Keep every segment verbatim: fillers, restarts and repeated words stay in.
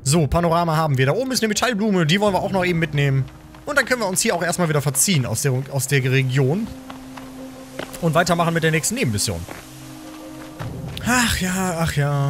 So, Panorama haben wir. Da oben ist eine Metallblume, die wollen wir auch noch eben mitnehmen. Und dann können wir uns hier auch erstmal wieder verziehen aus der, aus der Region. Und weitermachen mit der nächsten Nebenmission. Ach ja, ach ja.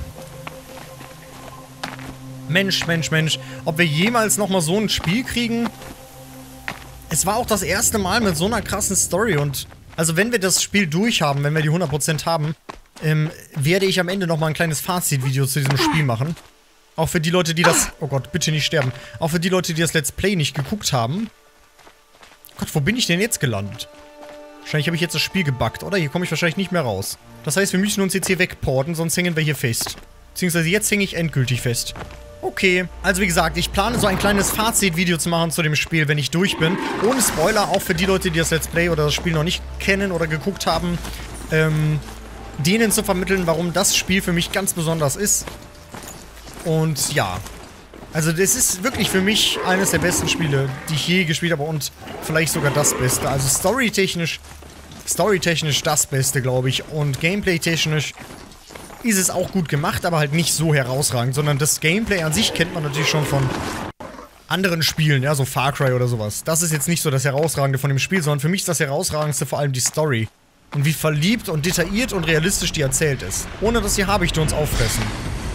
Mensch, Mensch, Mensch. Ob wir jemals nochmal so ein Spiel kriegen? Es war auch das erste Mal mit so einer krassen Story. Und also wenn wir das Spiel durchhaben, wenn wir die hundert Prozent haben, ähm, werde ich am Ende nochmal ein kleines Fazitvideo zu diesem Spiel machen. Auch für die Leute, die das... Oh Gott, bitte nicht sterben. Auch für die Leute, die das Let's Play nicht geguckt haben. Gott, wo bin ich denn jetzt gelandet? Wahrscheinlich habe ich jetzt das Spiel gebuggt, oder? Hier komme ich wahrscheinlich nicht mehr raus. Das heißt, wir müssen uns jetzt hier wegporten, sonst hängen wir hier fest. Beziehungsweise jetzt hänge ich endgültig fest. Okay. Also wie gesagt, ich plane so ein kleines Fazitvideo zu machen zu dem Spiel, wenn ich durch bin. Ohne Spoiler, auch für die Leute, die das Let's Play oder das Spiel noch nicht kennen oder geguckt haben. Ähm, denen zu vermitteln, warum das Spiel für mich ganz besonders ist. Und ja, also das ist wirklich für mich eines der besten Spiele, die ich je gespielt habe und vielleicht sogar das Beste. Also storytechnisch, storytechnisch das Beste, glaube ich. Und gameplay-technisch ist es auch gut gemacht, aber halt nicht so herausragend, sondern das Gameplay an sich kennt man natürlich schon von anderen Spielen, ja, so Far Cry oder sowas. Das ist jetzt nicht so das Herausragende von dem Spiel, sondern für mich ist das Herausragendste vor allem die Story. Und wie verliebt und detailliert und realistisch die erzählt ist. Ohne dass die Habichte uns auffressen.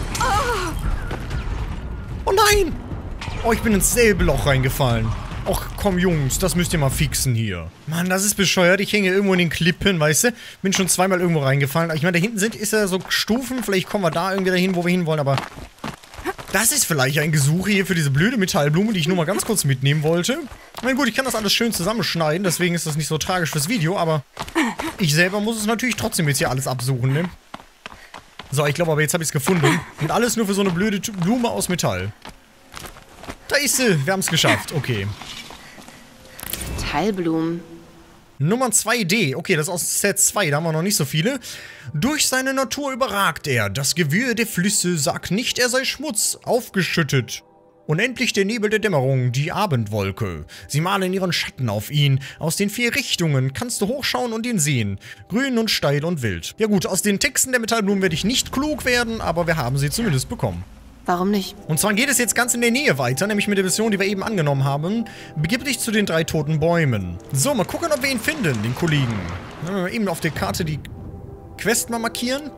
Oh nein! Oh, ich bin ins selbe Loch reingefallen. Och, komm Jungs, das müsst ihr mal fixen hier. Mann, das ist bescheuert. Ich hänge irgendwo in den Klippen, weißt du? Bin schon zweimal irgendwo reingefallen. Ich meine, da hinten sind, ist ja so Stufen. Vielleicht kommen wir da irgendwie dahin, wo wir hinwollen, aber... Das ist vielleicht ein Gesuche hier für diese blöde Metallblume, die ich nur mal ganz kurz mitnehmen wollte. Ich meine, gut, ich kann das alles schön zusammenschneiden, deswegen ist das nicht so tragisch fürs Video, aber... Ich selber muss es natürlich trotzdem jetzt hier alles absuchen, ne? So, ich glaube aber, jetzt habe ich es gefunden. Und alles nur für so eine blöde Blume aus Metall. Da ist sie. Wir haben es geschafft. Okay. Metallblumen. Nummer zwei D. Okay, das ist aus Set zwei. Da haben wir noch nicht so viele. Durch seine Natur überragt er. Das Gewirr der Flüsse sagt nicht, er sei Schmutz. Aufgeschüttet. Unendlich der Nebel der Dämmerung, die Abendwolke. Sie malen ihren Schatten auf ihn. Aus den vier Richtungen kannst du hochschauen und ihn sehen. Grün und steil und wild. Ja gut, aus den Texten der Metallblumen werde ich nicht klug werden, aber wir haben sie zumindest bekommen. Warum nicht? Und zwar geht es jetzt ganz in der Nähe weiter, nämlich mit der Mission, die wir eben angenommen haben. Begib dich zu den drei toten Bäumen. So, mal gucken, ob wir ihn finden, den Kollegen. Dann wir eben auf der Karte die Quest mal markieren.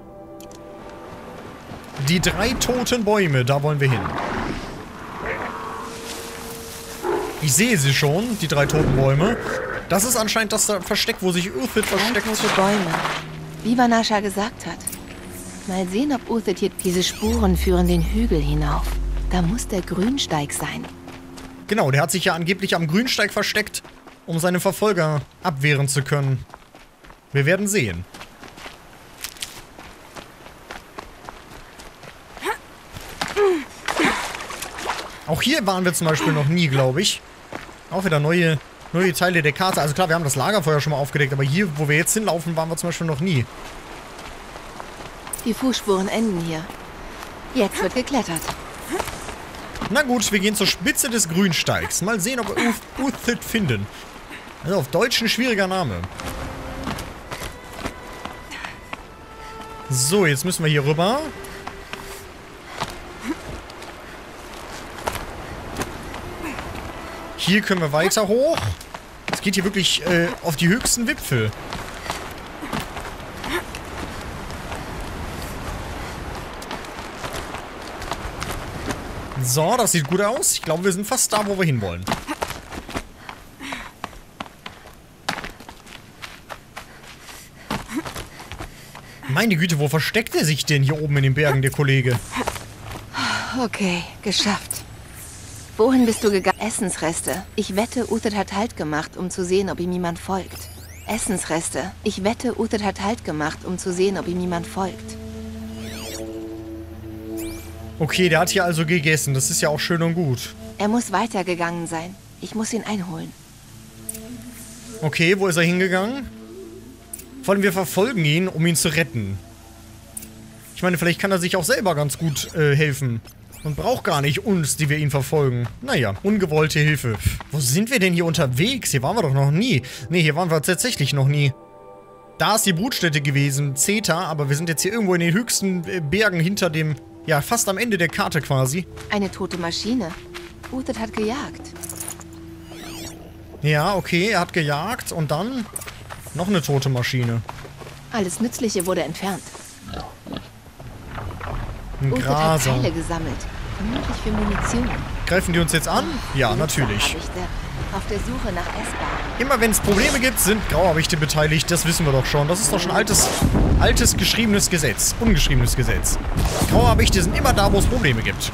Die drei toten Bäume, da wollen wir hin. Ich sehe sie schon, die drei toten Bäume. Das ist anscheinend das Versteck, wo sich Uthid versteckt. Drei tote Bäume. Wie Vanasha gesagt hat. Mal sehen, ob Uthid hier... Diese Spuren führen den Hügel hinauf. Da muss der Grünsteig sein. Genau, der hat sich ja angeblich am Grünsteig versteckt, um seine Verfolger abwehren zu können. Wir werden sehen. Auch hier waren wir zum Beispiel noch nie, glaube ich. Auch wieder neue, neue Teile der Karte. Also klar, wir haben das Lagerfeuer schon mal aufgedeckt, aber hier, wo wir jetzt hinlaufen, waren wir zum Beispiel noch nie. Die Fußspuren enden hier. Jetzt wird geklettert. Na gut, wir gehen zur Spitze des Grünsteigs. Mal sehen, ob wir Uthid finden. Also auf Deutsch ein schwieriger Name. So, jetzt müssen wir hier rüber. Hier können wir weiter hoch. Es geht hier wirklich äh, auf die höchsten Wipfel. So, das sieht gut aus. Ich glaube, wir sind fast da, wo wir hinwollen. Meine Güte, wo versteckt er sich denn hier oben in den Bergen, der Kollege? Okay, geschafft. Wohin bist du gegangen? Essensreste. Ich wette, Uthid hat Halt gemacht, um zu sehen, ob ihm jemand folgt. Essensreste. Ich wette, Uthid hat Halt gemacht, um zu sehen, ob ihm jemand folgt. Okay, der hat hier also gegessen. Das ist ja auch schön und gut. Er muss weitergegangen sein. Ich muss ihn einholen. Okay, wo ist er hingegangen? Vor allem, wir verfolgen ihn, um ihn zu retten. Ich meine, vielleicht kann er sich auch selber ganz gut äh, helfen. Und braucht gar nicht uns, die wir ihn verfolgen. Naja, ungewollte Hilfe. Wo sind wir denn hier unterwegs? Hier waren wir doch noch nie. Ne, hier waren wir tatsächlich noch nie. Da ist die Brutstätte gewesen, Zeta, aber wir sind jetzt hier irgendwo in den höchsten Bergen hinter dem ja, fast am Ende der Karte quasi. Eine tote Maschine. Uther hat gejagt. Ja, okay, er hat gejagt und dann noch eine tote Maschine. Alles Nützliche wurde entfernt. Ein Uther hat Graser. Teile gesammelt. Vermutlich für Munition. Greifen die uns jetzt an? Ja, natürlich. Auf der Suche nach S-Bahn. Immer wenn es Probleme gibt, sind Grauhabichte beteiligt. Das wissen wir doch schon. Das ist doch schon altes, altes geschriebenes Gesetz. Ungeschriebenes Gesetz. Grauhabichte sind immer da, wo es Probleme gibt.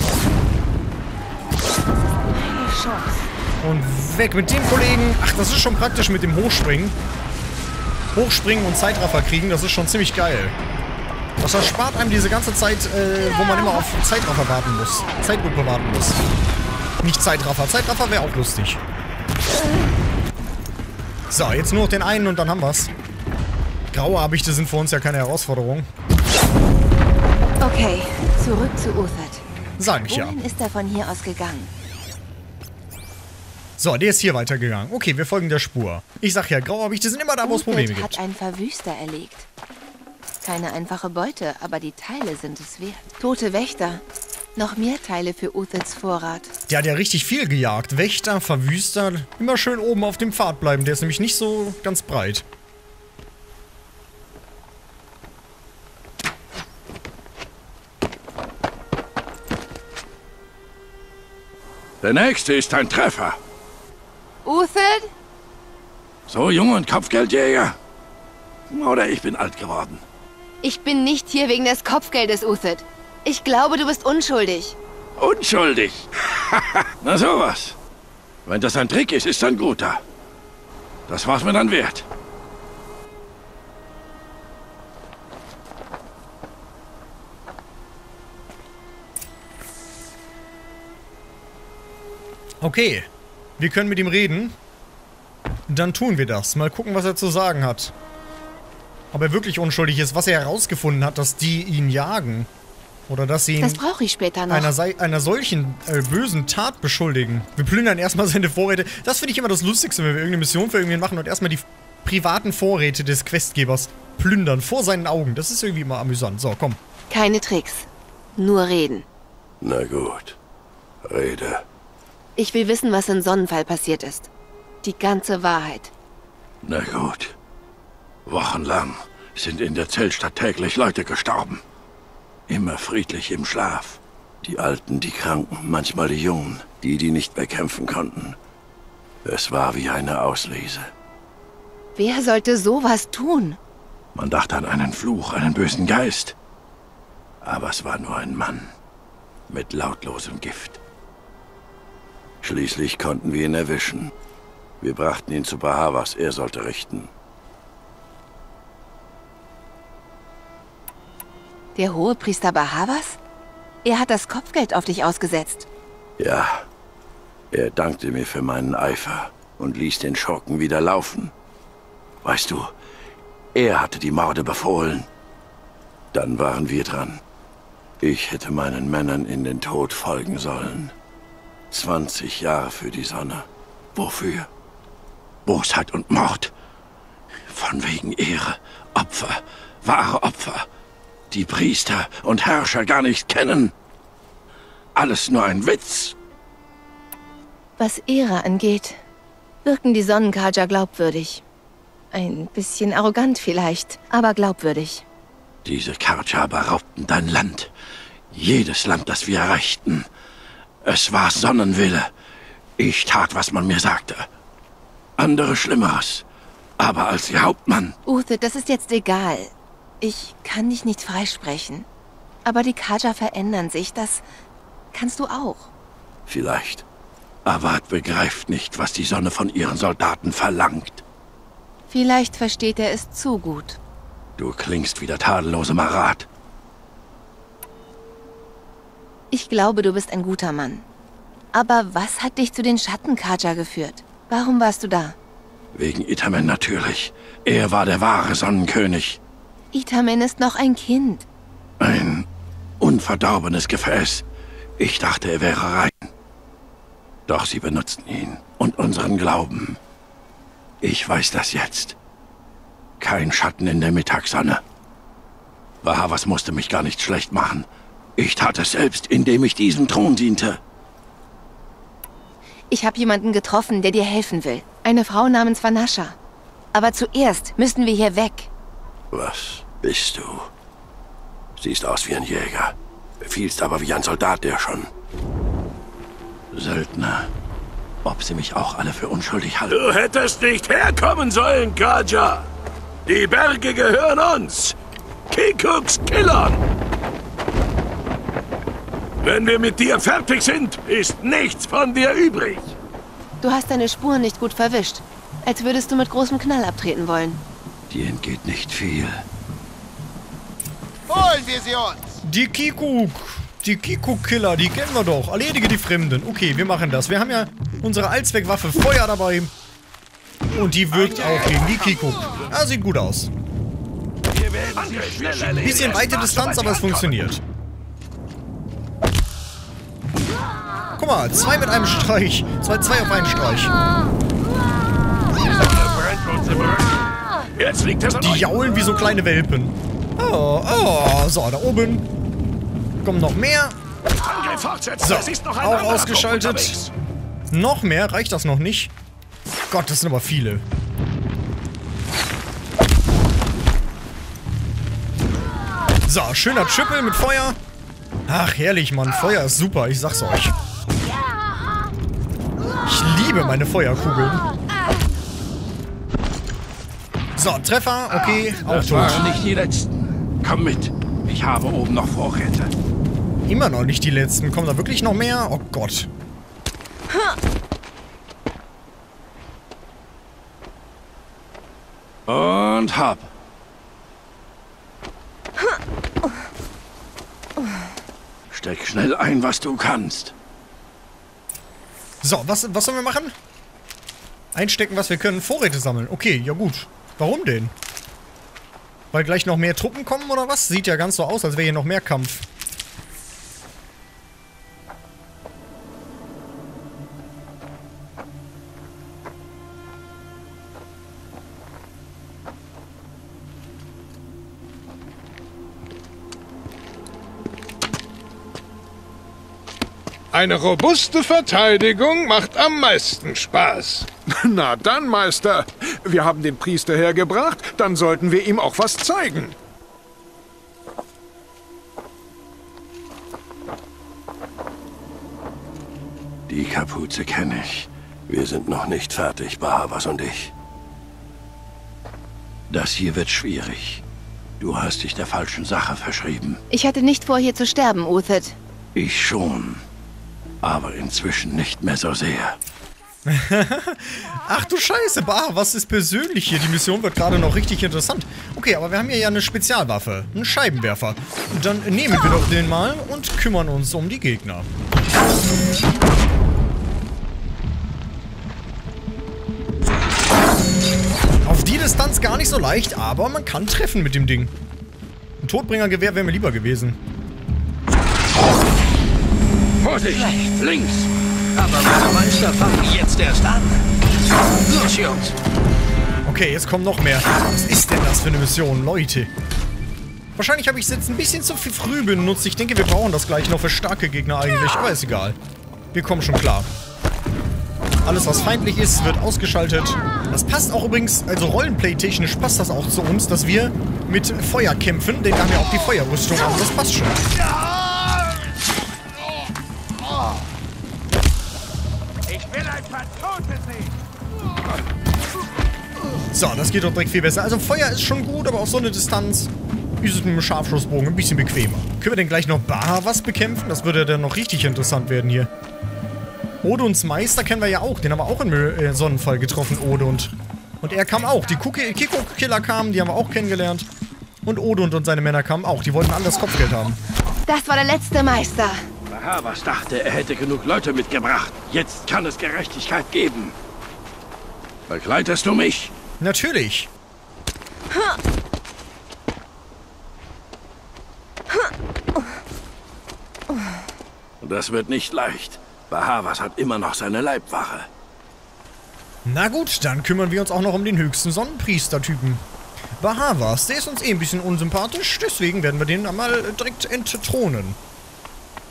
Eine Chance. Und weg mit dem Kollegen. Ach, das ist schon praktisch mit dem Hochspringen. Hochspringen und Zeitraffer kriegen, das ist schon ziemlich geil. Das erspart einem diese ganze Zeit, äh, wo man immer auf Zeitraffer warten muss. Zeitlupe warten muss. Nicht Zeitraffer. Zeitraffer wäre auch lustig. So, jetzt nur noch den einen und dann haben wir's. Graue Habichte sind für uns ja keine Herausforderung. Okay, zurück zu Uther. Sag ich ja. Wohin ist er von hier aus gegangen? So, der ist hier weitergegangen. Okay, wir folgen der Spur. Ich sag ja, Grauhabichte sind immer da, wo es Probleme Uther hat gibt. einen Verwüster erlegt. Keine einfache Beute, aber die Teile sind es wert. Tote Wächter. Noch mehr Teile für Uthers Vorrat. Der hat ja richtig viel gejagt. Wächter, Verwüster. Immer schön oben auf dem Pfad bleiben. Der ist nämlich nicht so ganz breit. Der nächste ist ein Treffer. Uther? So jung und Kopfgeldjäger? Oder ich bin alt geworden. Ich bin nicht hier wegen des Kopfgeldes, Uther. Ich glaube, du bist unschuldig. Unschuldig? Na sowas. Wenn das ein Trick ist, ist ein guter. Das war's mir dann wert. Okay, wir können mit ihm reden. Dann tun wir das. Mal gucken, was er zu sagen hat. Ob er wirklich unschuldig ist, was er herausgefunden hat, dass die ihn jagen. Oder dass sie ihn Das brauche ich später noch. einer, sei- einer solchen äh, bösen Tat beschuldigen. Wir plündern erstmal seine Vorräte. Das finde ich immer das Lustigste, wenn wir irgendeine Mission für irgendwen machen und erstmal die privaten Vorräte des Questgebers plündern. Vor seinen Augen. Das ist irgendwie immer amüsant. So, komm. Keine Tricks. Nur reden. Na gut. Rede. Ich will wissen, was in Sonnenfall passiert ist. Die ganze Wahrheit. Na gut. Wochenlang sind in der Zeltstadt täglich Leute gestorben. Immer friedlich im Schlaf. Die Alten, die Kranken, manchmal die Jungen, die, die nicht mehr kämpfen konnten. Es war wie eine Auslese. Wer sollte sowas tun? Man dachte an einen Fluch, einen bösen Geist. Aber es war nur ein Mann. Mit lautlosem Gift. Schließlich konnten wir ihn erwischen. Wir brachten ihn zu Bahavas, er sollte richten. Der Hohepriester Bahavas? Er hat das Kopfgeld auf dich ausgesetzt. Ja, er dankte mir für meinen Eifer und ließ den Schurken wieder laufen. Weißt du, er hatte die Morde befohlen. Dann waren wir dran. Ich hätte meinen Männern in den Tod folgen sollen. zwanzig Jahre für die Sonne. Wofür? Bosheit und Mord. Von wegen Ehre, Opfer, wahre Opfer. Die Priester und Herrscher gar nicht kennen. Alles nur ein Witz. Was Ehre angeht, wirken die Sonnenkarja glaubwürdig. Ein bisschen arrogant vielleicht, aber glaubwürdig. Diese Karja beraubten dein Land. Jedes Land, das wir erreichten. Es war Sonnenwille. Ich tat, was man mir sagte. Andere Schlimmeres. Aber als ihr Hauptmann... Uther, das ist jetzt egal. Ich kann dich nicht freisprechen. Aber die Karja verändern sich, das kannst du auch. Vielleicht. Avat begreift nicht, was die Sonne von ihren Soldaten verlangt. Vielleicht versteht er es zu gut. Du klingst wie der tadellose Marat. Ich glaube, du bist ein guter Mann. Aber was hat dich zu den Schattenkarja geführt? Warum warst du da? Wegen Itamen natürlich. Er war der wahre Sonnenkönig. Itamen ist noch ein Kind. Ein unverdorbenes Gefäß. Ich dachte, er wäre rein. Doch sie benutzten ihn und unseren Glauben. Ich weiß das jetzt. Kein Schatten in der Mittagssonne. Bahavas musste mich gar nicht schlecht machen. Ich tat es selbst, indem ich diesem Thron diente. Ich habe jemanden getroffen, der dir helfen will. Eine Frau namens Vanasha. Aber zuerst müssen wir hier weg. Was bist du? Siehst aus wie ein Jäger. Befiehlst aber wie ein Soldat, der schon... Söldner. Ob sie mich auch alle für unschuldig halten? Du hättest nicht herkommen sollen, Kaja. Die Berge gehören uns. Kikuks Killern. Wenn wir mit dir fertig sind, ist nichts von dir übrig. Du hast deine Spuren nicht gut verwischt. Als würdest du mit großem Knall abtreten wollen. Dir entgeht nicht viel. Holen wir sie uns! Die Kikuk. Die Kikuk-Killer, die kennen wir doch. Erledige die Fremden. Okay, wir machen das. Wir haben ja unsere Allzweckwaffe Feuer dabei. Und die wirkt auch gegen die Kikuk. Ja, sieht gut aus. Bisschen weite Distanz, aber es funktioniert. Guck mal, zwei mit einem Streich. Zwei, zwei auf einen Streich. Jetzt liegt es an Die euch. jaulen wie so kleine Welpen. Oh, oh, so, da oben kommen noch mehr. Angriff fortsetzen. So, Es ist noch ein auch anderer ausgeschaltet. unterwegs. Noch mehr, reicht das noch nicht? Gott, das sind aber viele. So, schöner Triple mit Feuer. Ach, herrlich, Mann. Feuer ist super, ich sag's euch. Ich liebe meine Feuerkugeln. So, Treffer, okay, auch Das tot. waren nicht die letzten. Komm mit. Ich habe oben noch Vorräte. Immer noch nicht die letzten. Kommen da wirklich noch mehr? Oh Gott. Und hab. Steck schnell ein, was du kannst. So, was, was sollen wir machen? Einstecken, was wir können. Vorräte sammeln. Okay, ja gut. Warum denn? Weil gleich noch mehr Truppen kommen oder was? Sieht ja ganz so aus, als wäre hier noch mehr Kampf. Eine robuste Verteidigung macht am meisten Spaß. Na dann, Meister. Wir haben den Priester hergebracht, dann sollten wir ihm auch was zeigen. Die Kapuze kenne ich. Wir sind noch nicht fertig, Bahavas und ich. Das hier wird schwierig. Du hast dich der falschen Sache verschrieben. Ich hatte nicht vor, hier zu sterben, Uthed. Ich schon. Aber inzwischen nicht mehr so sehr. Ach du Scheiße, bah, was ist persönlich hier? Die Mission wird gerade noch richtig interessant. Okay, aber wir haben hier ja eine Spezialwaffe, einen Scheibenwerfer. Und dann nehmen wir doch den mal und kümmern uns um die Gegner. Auf die Distanz gar nicht so leicht, aber man kann treffen mit dem Ding. Ein Todbringergewehr wäre mir lieber gewesen. Vorsicht! Links! Aber meine Meister fangen jetzt erst an. Los, Jungs. Okay, jetzt kommen noch mehr. Was ist denn das für eine Mission, Leute? Wahrscheinlich habe ich es jetzt ein bisschen zu viel früh benutzt. Ich denke, wir brauchen das gleich noch für starke Gegner eigentlich. Aber ist egal. Wir kommen schon klar. Alles, was feindlich ist, wird ausgeschaltet. Das passt auch übrigens, also Rollenplay-technisch passt das auch zu uns, dass wir mit Feuer kämpfen. Denn wir haben ja auch die Feuerrüstung an. Das passt schon. So, das geht doch direkt viel besser. Also Feuer ist schon gut, aber auf so eine Distanz ist es mit dem Scharfschussbogen ein bisschen bequemer. Können wir denn gleich noch Bahavas bekämpfen? Das würde dann noch richtig interessant werden hier. Odons Meister kennen wir ja auch. Den haben wir auch im äh, Sonnenfall getroffen, Odund. Und er kam auch. Die Kikuk-Killer kamen, die haben wir auch kennengelernt. Und Odund und seine Männer kamen auch. Die wollten alle das Kopfgeld haben. Das war der letzte Meister. Bahavas dachte, er hätte genug Leute mitgebracht. Jetzt kann es Gerechtigkeit geben. Begleitest du mich? Natürlich. Das wird nicht leicht. Bahavas hat immer noch seine Leibwache. Na gut, dann kümmern wir uns auch noch um den höchsten Sonnenpriester-Typen. Bahavas, der ist uns eh ein bisschen unsympathisch, deswegen werden wir den einmal direkt entthronen.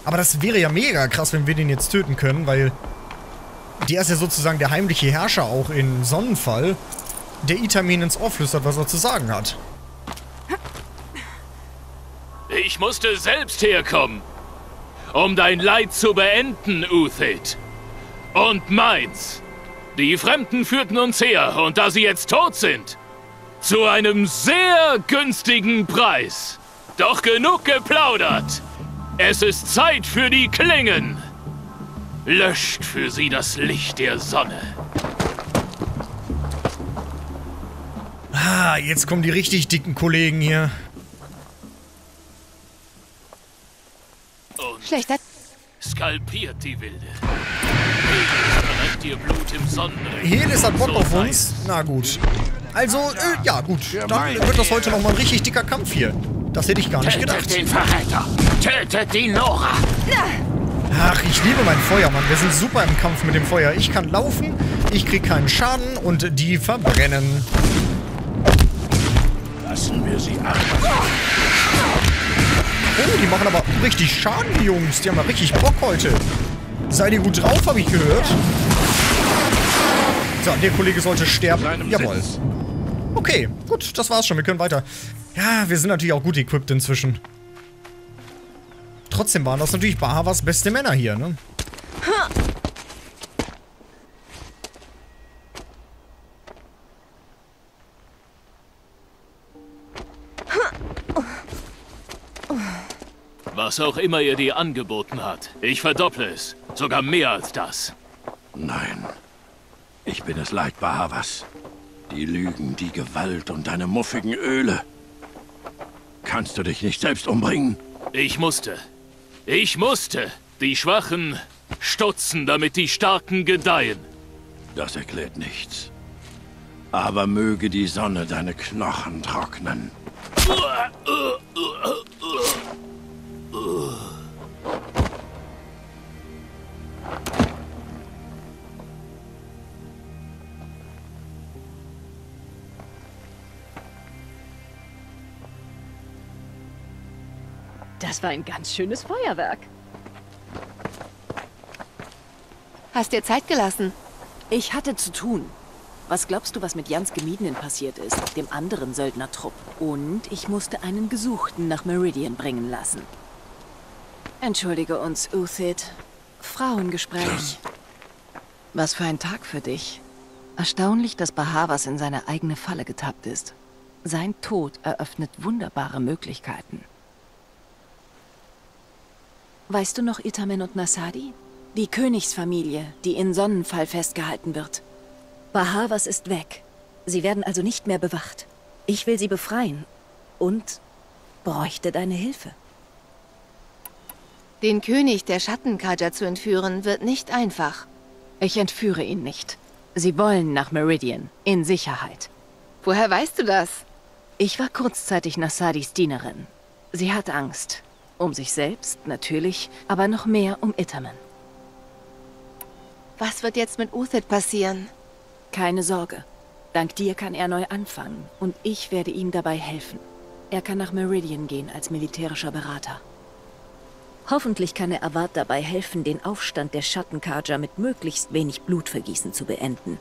Aber das wäre ja mega krass, wenn wir den jetzt töten können, weil der ist ja sozusagen der heimliche Herrscher auch in Sonnenfall, der Itamen ins Ohr flüstert, was er zu sagen hat. Ich musste selbst herkommen, um dein Leid zu beenden, Uthid. Und meins. Die Fremden führten uns her, und da sie jetzt tot sind, zu einem sehr günstigen Preis. Doch genug geplaudert. Es ist Zeit für die Klingen. Löscht für sie das Licht der Sonne. Ah, jetzt kommen die richtig dicken Kollegen hier. Und Schlechter. skalpiert die Wilde. Verrennt ihr Blut im Sonnenring. Helis hat Bock So auf weit. uns. Na gut. Also, äh, ja gut. Dann wird das heute nochmal ein richtig dicker Kampf hier. Das hätte ich gar nicht gedacht. Tötet den Verräter! Tötet die Nora! Ach, ich liebe mein Feuer, Mann. Wir sind super im Kampf mit dem Feuer. Ich kann laufen, ich krieg keinen Schaden und die verbrennen. Lassen wir sie ab. Oh, die machen aber richtig Schaden, die Jungs. Die haben ja richtig Bock heute. Seid ihr gut drauf, habe ich gehört. So, der Kollege sollte sterben. Jawohl. Okay, gut, das war's schon. Wir können weiter. Ja, wir sind natürlich auch gut equipped inzwischen. Trotzdem waren das natürlich Bahavas beste Männer hier, ne? Was auch immer ihr dir angeboten hat. Ich verdopple es. Sogar mehr als das. Nein. Ich bin es leid, Bahavas. Die Lügen, die Gewalt und deine muffigen Öle. Kannst du dich nicht selbst umbringen? Ich musste. Ich musste. Die Schwachen stutzen, damit die Starken gedeihen. Das erklärt nichts. Aber möge die Sonne deine Knochen trocknen. Das war ein ganz schönes Feuerwerk. Hast dir Zeit gelassen? Ich hatte zu tun. Was glaubst du, was mit Jans Gemiedenen passiert ist, dem anderen Söldnertrupp? Und ich musste einen Gesuchten nach Meridian bringen lassen. Entschuldige uns, Uthid. Frauengespräch. Was für ein Tag für dich. Erstaunlich, dass Bahavas in seine eigene Falle getappt ist. Sein Tod eröffnet wunderbare Möglichkeiten. Weißt du noch Itamen und Nasadi? Die Königsfamilie, die in Sonnenfall festgehalten wird. Bahavas ist weg. Sie werden also nicht mehr bewacht. Ich will sie befreien. Und bräuchte deine Hilfe. Den König der Schattenkaja zu entführen, wird nicht einfach. Ich entführe ihn nicht. Sie wollen nach Meridian. In Sicherheit. Woher weißt du das? Ich war kurzzeitig Nasadis Dienerin. Sie hat Angst. Um sich selbst, natürlich, aber noch mehr um Itamen. Was wird jetzt mit Uthid passieren? Keine Sorge. Dank dir kann er neu anfangen und ich werde ihm dabei helfen. Er kann nach Meridian gehen als militärischer Berater. Hoffentlich kann er Avad dabei helfen, den Aufstand der Schattenkaja mit möglichst wenig Blutvergießen zu beenden.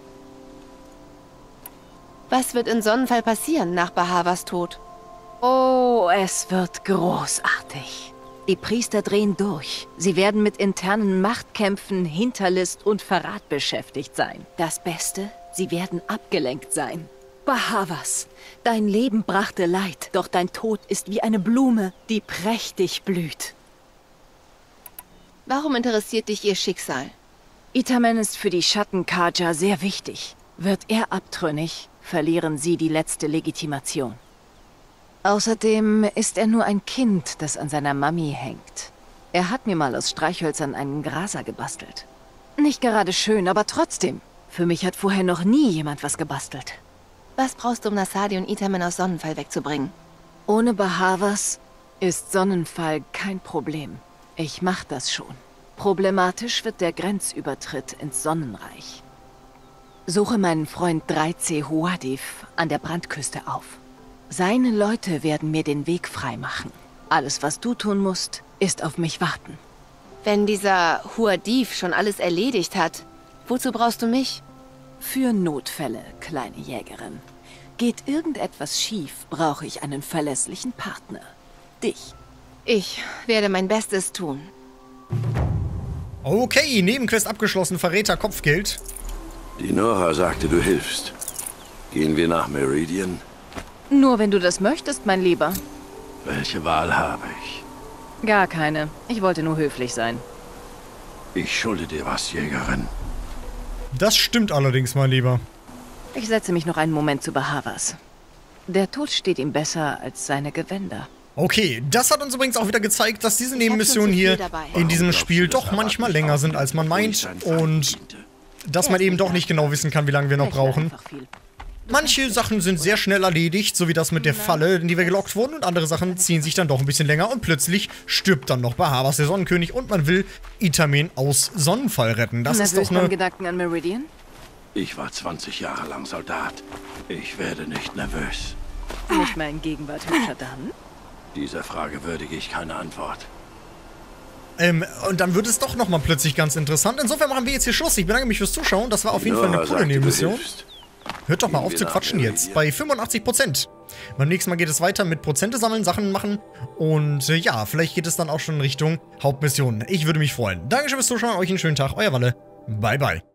Was wird in Sonnenfall passieren nach Bahavas Tod? Oh, es wird großartig. Die Priester drehen durch. Sie werden mit internen Machtkämpfen, Hinterlist und Verrat beschäftigt sein. Das Beste, sie werden abgelenkt sein. Bahavas, dein Leben brachte Leid, doch dein Tod ist wie eine Blume, die prächtig blüht. Warum interessiert dich ihr Schicksal? Itamen ist für die Schattenkaja sehr wichtig. Wird er abtrünnig, verlieren sie die letzte Legitimation. Außerdem ist er nur ein Kind, das an seiner Mami hängt. Er hat mir mal aus Streichhölzern einen Graser gebastelt. Nicht gerade schön, aber trotzdem. Für mich hat vorher noch nie jemand was gebastelt. Was brauchst du, um Nasadi und Itamen aus Sonnenfall wegzubringen? Ohne Bahavas ist Sonnenfall kein Problem. Ich mach das schon. Problematisch wird der Grenzübertritt ins Sonnenreich. Suche meinen Freund drei C Huadif an der Brandküste auf. Seine Leute werden mir den Weg freimachen. Alles, was du tun musst, ist auf mich warten. Wenn dieser Huadiv schon alles erledigt hat, wozu brauchst du mich? Für Notfälle, kleine Jägerin. Geht irgendetwas schief, brauche ich einen verlässlichen Partner. Dich. Ich werde mein Bestes tun. Okay, Nebenquest abgeschlossen, Verräter Kopfgeld. Die Nora sagte, du hilfst. Gehen wir nach Meridian? Nur wenn du das möchtest, mein Lieber. Welche Wahl habe ich? Gar keine. Ich wollte nur höflich sein. Ich schulde dir was, Jägerin. Das stimmt allerdings, mein Lieber. Ich setze mich noch einen Moment zu Bahavas. Der Tod steht ihm besser als seine Gewänder. Okay, das hat uns übrigens auch wieder gezeigt, dass diese Nebenmissionen hier in diesem Spiel doch manchmal länger sind, als man meint. Und dass man eben doch nicht genau wissen kann, wie lange wir noch brauchen. Manche Sachen sind sehr schnell erledigt, so wie das mit der Falle, in die wir gelockt wurden. Und andere Sachen ziehen sich dann doch ein bisschen länger. Und plötzlich stirbt dann noch Bahavas, der Sonnenkönig. Und man will Itamen aus Sonnenfall retten. Das ist doch eine... Gedanken an Meridian? Ich war zwanzig Jahre lang Soldat. Ich werde nicht nervös. Nicht mal in Gegenwart hübscher Damen? Dieser Frage würdige ich keine Antwort. Ähm, und dann wird es doch nochmal plötzlich ganz interessant. Insofern machen wir jetzt hier Schluss. Ich bedanke mich fürs Zuschauen. Das war auf jeden Fall eine coole Nebenmission. Hört doch mal auf zu quatschen jetzt. Bei fünfundachtzig Prozent. Beim nächsten Mal geht es weiter mit Prozente sammeln, Sachen machen. Und äh, ja, vielleicht geht es dann auch schon in Richtung Hauptmission. Ich würde mich freuen. Dankeschön fürs Zuschauen. Euch einen schönen Tag. Euer Walle. Bye, bye.